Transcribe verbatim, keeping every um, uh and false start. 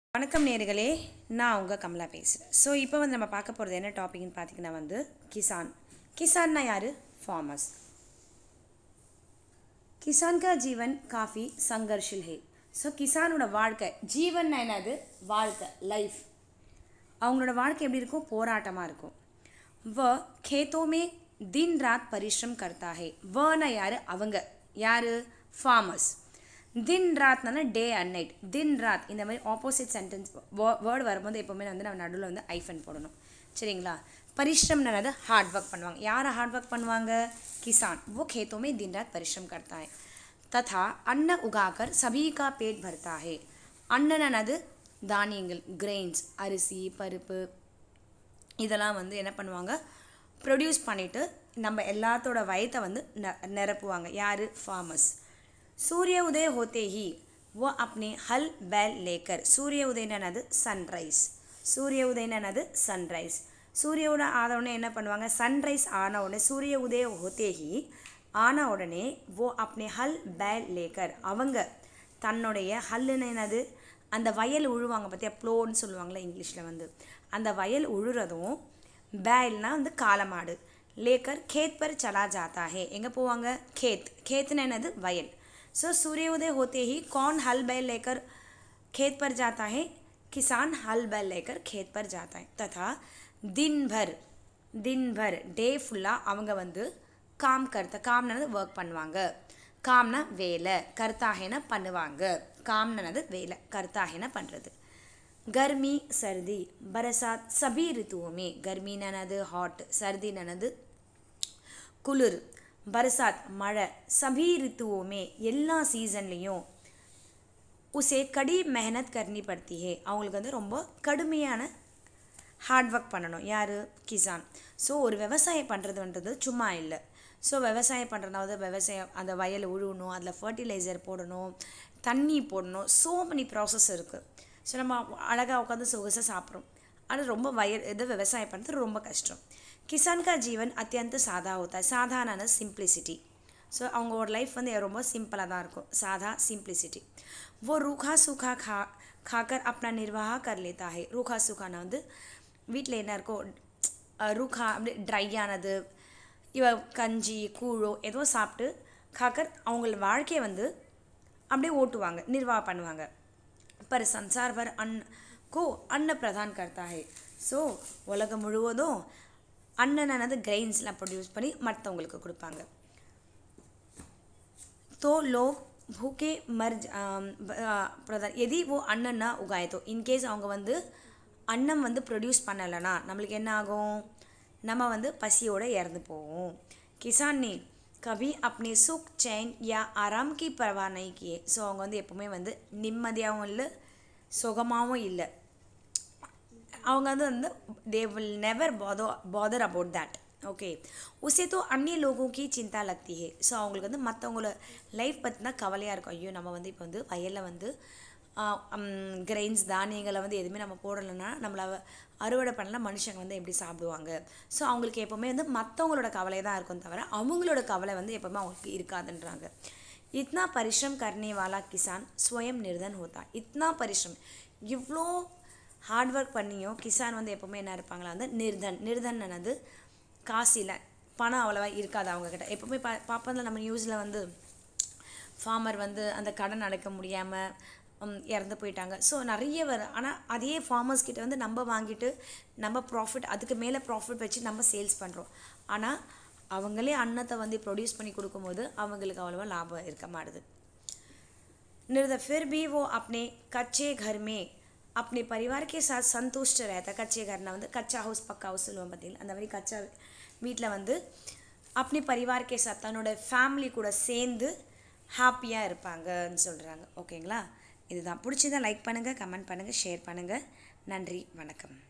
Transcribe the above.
வணக்கம் நேயர்களே, நான் உங்கள் கமலா பேசுகிறேன். ஸோ இப்போ வந்து நம்ம பார்க்க போகிறது என்ன டாபிக்னு பார்த்தீங்கன்னா வந்து கிசான். கிசான்னா யார்? ஃபார்மர்ஸ். கிசான் கா ஜீவன் காஃபி சங்கர்ஷில் ஹே. ஸோ கிசானோட வாழ்க்கை, ஜீவன்னா என்னது? வாழ்க்கை, லைஃப். அவங்களோட வாழ்க்கை எப்படி இருக்கும்? போராட்டமாக இருக்கும். வ खेतों दिन रात परिश्रम करता है. वना यार அவங்க யார்? ஃபார்மர்ஸ். दिन रात ना डे अண்ட் நைட். दिन रात இந்த மாதிரி ஆப்போசிட் சென்டென்ஸ் வேர்டு வரும்போது எப்போவுமே வந்து நம்ம நடுவில் வந்து ஐஃபன் போடணும், சரிங்களா? परिश्रमனது हार्ड वर्क பண்ணுவாங்க. யாரை हार्ड वर्क பண்ணுவாங்க? किसान. वो खेतों में दिन रात परिश्रम करता है तथा अन्न उगाकर सभी का पेट भरता है. அன்னனது தானியங்கள், கிரெயின்ஸ், அரிசி, பருப்பு, இதெல்லாம் வந்து என்ன பண்ணுவாங்க? ப்ரொடியூஸ் பண்ணிவிட்டு நம்ம எல்லாத்தோட வயத்தை வந்து நிரப்புவாங்க. யார்? ஃபார்மர்ஸ். सूर्य उदय होते ही वो अपने हल बैल लेकर. सूर्य उदय ननது சன்ரைஸ். சூரிய உதயனது சன்ரைஸ். சூரிய உதயம் ஆன உடனே என்ன பண்ணுவாங்க? சன்ரைஸ் ஆன உடனே சூரிய உதய होते ही ஆன உடனே वो अपने हल बैल लेकर அவங்க தன்னுடைய ஹல்லுன்னு என்னது? அந்த வயல் உழுவாங்க பார்த்தியா, ப்ளோன்னு சொல்லுவாங்களே இங்கிலீஷில் வந்து. அந்த வயல் உழுறதும் பேல்னா வந்து காலமாடு. லேக்கர் खेत पर चला जाता है. எங்கே போவாங்க? खेत. खेतன்னு என்னது? வயல். सो so, सूर्योदय होते ही कौन हल बैल लेकर खेत पर जाता है? किसान हल बैल लेकर खेत पर जाता है. तथा दिन भर दिन भर डे फुल्ला அவங்க வந்து काम करता. कामனது वर्क பண்ணுவாங்க. कामना வேலை, करता है ना பண்ணுவாங்க. कामனது வேலை, करता है ना பண்ணுறது. गर्मी सर्दी बरसात सभी ऋतुओं में. गर्मी ननது हॉट, सर्दी ननது குளிர், बरसात मழை, सभी ऋतुओं में எல்லா சீசன்லேயும் उसे कड़ी मेहनत करनी पड़ती है. அவங்களுக்கு வந்து ரொம்ப கடுமையான ஹார்ட் ஒர்க் பண்ணணும். யார்? கிசான். ஸோ ஒரு விவசாயம் பண்ணுறதுன்றது சும்மா இல்லை. ஸோ விவசாயம் பண்ணுறதாவது விவசாயம் அந்த வயல் உழுவணும், அதில் ஃபர்டிலைசர் போடணும், தண்ணி போடணும், ஸோ மெனி ப்ராசஸ் இருக்குது. ஸோ நம்ம அழகாக உட்காந்து சொகுசாக சாப்பிட்றோம். அது ரொம்ப வயல் இது விவசாயம் பண்ணுறது ரொம்ப கஷ்டம். किसान का जीवन अत्यंत सादा होता है. साधारण सिंप्लिसिटी. ஸோ அவங்களோட லைஃப் வந்து ரொம்ப சிம்பிளாக தான் இருக்கும். சாதா சிம்ப்ளிசிட்டி. वो रूखा सूखा खा खाकर अपना निर्वाह कर लेता है. रूखा सूखाனா வந்து வீட்டில் என்ன இருக்கோ ரூखा அப்படி ட்ரையானது, இவ கஞ்சி கூழோ ஏதோ சாப்பிட்டு காக்கர் அவங்கள வாழ்க்கையை வந்து அப்படியே ஓட்டுவாங்க, நிர்வாக பண்ணுவாங்க. पर संसार भर अन्न को अन्न प्रदान करता है. ஸோ உலகம் முழுவதும் அன்னனது கிரெயின்ஸ்லாம் ப்ரொடியூஸ் பண்ணி மற்றவங்களுக்கு கொடுப்பாங்க. तो लोग भूखे मर प्रधान यदि वो अन्न ना उगाए तो. इनकेस அவங்க வந்து அன்னம் வந்து ப்ரொடியூஸ் பண்ணலைன்னா நம்மளுக்கு என்ன ஆகும்? நம்ம வந்து பசியோடு இறந்து போவோம். கிசான் ने कभी अपने सुख चैन या आराम की परवाह नहीं किए. ஸோ அவங்க வந்து எப்போவுமே வந்து நிம்மதியாகவும் இல்லை, சுகமாகவும் இல்லை. அவங்க வந்து வந்து they will never bother bother about that. Okay. उसे तो अन्य लोगों की चिंता लगती है. ஸோ அவங்களுக்கு வந்து மற்றவங்களோட லைஃப் பற்றி தான் கவலையாக இருக்கும். ஐயோ நம்ம வந்து இப்போ வந்து வயலில் வந்து கிரெயின்ஸ் தானியங்களை வந்து எதுவுமே நம்ம போடலைன்னா நம்மளை அறுவடை பண்ணலாம், மனுஷங்க வந்து எப்படி சாப்பிடுவாங்க? ஸோ அவங்களுக்கு எப்போவுமே வந்து மற்றவங்களோட கவலை தான் இருக்கும் தவிர அவங்களோட கவலை வந்து எப்போவுமே அவங்களுக்கு இருக்காதுன்றாங்க. இத்னா பரிஷ்ரம் கர்னே வாலா கிசான் ஸ்வயம் நிர்தன் ஹோத்தா. இத்னா பரிஷ்ரம், இவ்வளோ ஹார்ட் ஒர்க் பண்ணியும் கிசான் வந்து எப்போவுமே என்ன இருப்பாங்களா? வந்து நிர்தன். நிர்தன்னது காசில் பணம் அவ்வளோவா இருக்காது அவங்கக்கிட்ட. எப்போவுமே பா பார்ப்பதில் நம்ம நியூஸில் வந்து ஃபார்மர் வந்து அந்த கடன் அடைக்க முடியாமல் இறந்து போயிட்டாங்க. ஸோ நிறைய வர. ஆனால் அதே ஃபார்மர்ஸ் கிட்ட வந்து நம்ம வாங்கிட்டு நம்ம ப்ராஃபிட் அதுக்கு மேலே ப்ராஃபிட் வச்சு நம்ம சேல்ஸ் பண்ணுறோம். ஆனால் அவங்களே அன்னத்தை வந்து ப்ரொடியூஸ் பண்ணி கொடுக்கும்போது அவங்களுக்கு அவ்வளோவா லாபம் இருக்க மாட்டுது. निर्द फिर भी वो अपने कच्चे घर में अपने परिवार के साथ संतुष्ट रहता. कच्चे घरना வந்து கச்சா ஹவுஸ் பக்கா ஹவுஸ் சொல்லுவோம் பார்த்தீங்களா, அந்த மாதிரி கச்சா வீட்டில் வந்து अपने परिवार के साथ தன்னோட ஃபேமிலி கூட சேர்ந்து ஹாப்பியாக இருப்பாங்கன்னு சொல்கிறாங்க. ஓகேங்களா? இதுதான். பிடிச்சதை லைக் பண்ணுங்கள், கமெண்ட் பண்ணுங்கள், ஷேர் பண்ணுங்கள். நன்றி, வணக்கம்.